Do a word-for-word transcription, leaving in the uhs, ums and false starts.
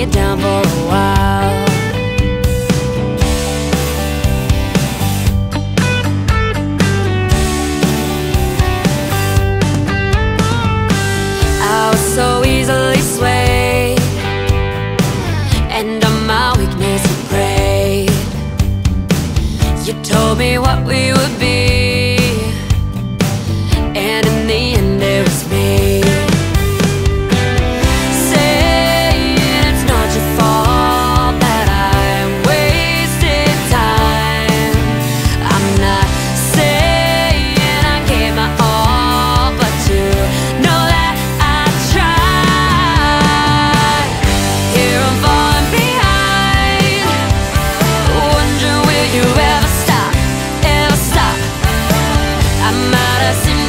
me down for a while. I was so easily swayed, and on my weakness you prayed. You told me what we would be, and in the end it was me. Saying it's not your fault that I wasted time. I'm not saying I gave my all, but to know that I tried. Here I'm falling behind, wondering will you ever stop, ever stop. I might have seen